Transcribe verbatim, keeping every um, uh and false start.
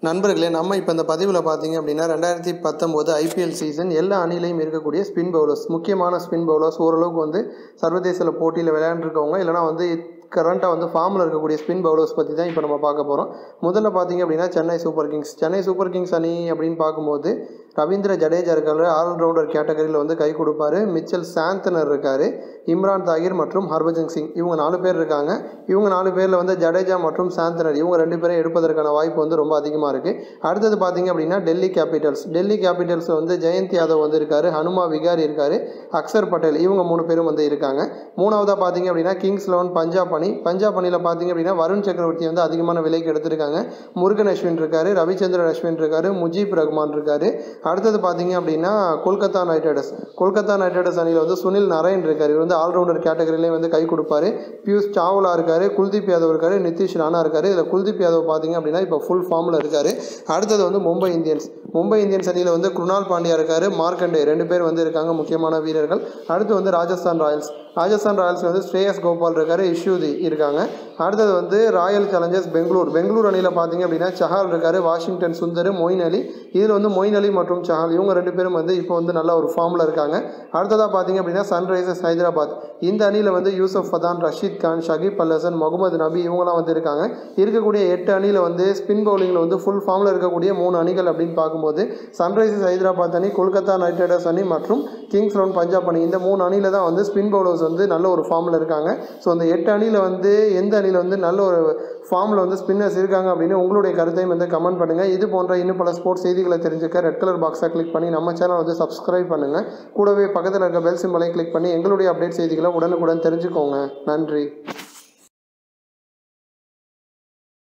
நண்பர்களே, நம்ம இப்போ இந்த பதிவில் பார்த்தீங்க அப்படின்னா ரெண்டாயிரத்தி பத்தொம்போது ஐபிஎல் சீசன் எல்லா அணிலையும் இருக்கக்கூடிய ஸ்பின் பவுலர்ஸ், முக்கியமான ஸ்பின் பவுலர்ஸ், ஓரளவுக்கு வந்து சர்வதேச போட்டியில் விளையாண்டுருக்கவங்க, இல்லைனா வந்து கரண்ட்டாக வந்து ஃபார்மில் இருக்கக்கூடிய ஸ்பின் பவுலர்ஸ் பற்றி தான் இப்போ நம்ம பார்க்க போகிறோம். முதல்ல பார்த்தீங்க அப்படின்னா Chennai Super Kings Chennai Super Kings அணி அப்படின்னு பார்க்கும்போது ரவீந்திர ஜடேஜா இருக்கார், ஆல்ரவுண்டர் கேட்டகரியில் வந்து கை கொடுப்பார். மிச்சல் சாந்தனர் இருக்கார், இம்ரான் தாகிர் மற்றும் ஹர்பஜன் சிங், இவங்க நாலு பேர் இருக்காங்க. இவங்க நாலு பேரில் வந்து ஜடேஜா மற்றும் சாந்தனர் இவங்க ரெண்டு பேரும் எடுப்பதற்கான வாய்ப்பு வந்து ரொம்ப அதிகமாக இருக்குது. அடுத்தது பார்த்தீங்க அப்படின்னா டெல்லி கேபிட்டல்ஸ் டெல்லி கேபிட்டல்ஸ் வந்து ஜெயந்த் யாதவ் வந்து இருக்கார், ஹனுமா விகாரி இருக்கார், அக்சர் பட்டேல், இவங்க மூணு பேரும் வந்து இருக்காங்க. மூணாவதாக பார்த்தீங்க அப்படின்னா கிங்ஸ் லெவன் பஞ்சாப் அணி பஞ்சாப் அணியில் பார்த்தீங்க அப்படின்னா வருண் சக்கரவர்த்தி வந்து அதிகமான விலைக்கு எடுத்திருக்காங்க. முருகன் அஸ்வின் இருக்கார், ரவிச்சந்திரன் அஸ்வின் இருக்கார், முஜீப் ரஹ்மான் இருக்கார். அடுத்தது பார்த்தீங்க அப்படின்னா Kolkata Knight Riders Kolkata Knight Riders அணியில் வந்து சுனில் நரேன் இருக்கார், இவர் வந்து ஆல்ரவுண்டர் கேட்டகரியிலே வந்து கை கொடுப்பாரு. பியூஷ் சாவ்லா இருக்கார், குல்தீப் யாதவ் இருக்கார், நிதிஷ் ராணா இருக்கார். இதில் குல்தீப் யாதவ் பார்த்தீங்க அப்படின்னா இப்போ ஃபுல் ஃபார்மில் இருக்கார். அடுத்தது வந்து மும்பை இந்தியன்ஸ் மும்பை இந்தியன்ஸ் அணியில் வந்து குருணால் பாண்டியா இருக்கார், மார்க்கண்டே ரெண்டு பேர் வந்து இருக்காங்க, முக்கியமான வீரர்கள். அடுத்து வந்து ராஜஸ்தான் ராயல்ஸ் ராஜஸ்தான் ராயல்ஸ் வந்து ஸ்ரேயஸ் கோபால் இருக்கார், இஷ்யூதி இருக்காங்க. அடுத்தது வந்து ராயல் சேலஞ்சர்ஸ் பெங்களூர் பெங்களூர் அணியில் பார்த்தீங்க அப்படின்னா சஹால் இருக்கார், வாஷிங்டன் சுந்தர், மொயின் அலி. இதில் வந்து மொயின் அலி மற்றும் சஹால் இவங்க ரெண்டு பேரும் வந்து இப்போ வந்து நல்ல ஒரு ஃபார்மில் இருக்காங்க. அடுத்ததாக பார்த்தீங்க அப்படின்னா சன்ரைசர்ஸ் ஹைதராபாத் இந்த அணியில் வந்து யூசப் பதான், ரஷீத் கான், ஷகிப் அல் ஹசன், முகமது நபி இவங்களாம் வந்து இருக்காங்க. இருக்கக்கூடிய எட்டு அணியில் வந்து ஸ்பின் பவுலிங்கில் வந்து ஃபுல் ஃபார்மில் இருக்கக்கூடிய மூணு அணிகள் அப்படின்னு பார்க்கும்போது சன்ரைசர்ஸ் ஹைதராபாத் அணி, கொல்கத்தா நைட் ரைடர்ஸ் அணி மற்றும் கிங்ஸ் லெவன் பஞ்சாப் அணி இந்த மூணு அணியில் தான் வந்து ஸ்பின் பவுலர்ஸ் வந்து நல்ல ஒரு ஃபார்மில் இருக்காங்க. ஸோ அந்த எட்டு அணியில் வந்து எந்த அணியில் வந்து நல்ல ஒரு ஃபார்மில் வந்து ஸ்பின்னர்ஸ் இருக்காங்க அப்படின்னு உங்களுடைய கருத்தையும் வந்து கமெண்ட் பண்ணுங்கள். இது போன்ற இன்னும் பல ஸ்போர்ட்ஸ் செய்திகளை தெரிஞ்சுக்க ரெட் கலர் பாக்ஸை கிளிக் பண்ணி நம்ம சேனல் வந்து சப்ஸ்கிரைப் பண்ணுங்கள். கூடவே பக்கத்தில் இருக்க பெல் சிம்பலை கிளிக் பண்ணி எங்களுடைய அப்டேட் செய்திகளை உடனுக்குடன் தெரிஞ்சுக்கோங்க. நன்றி.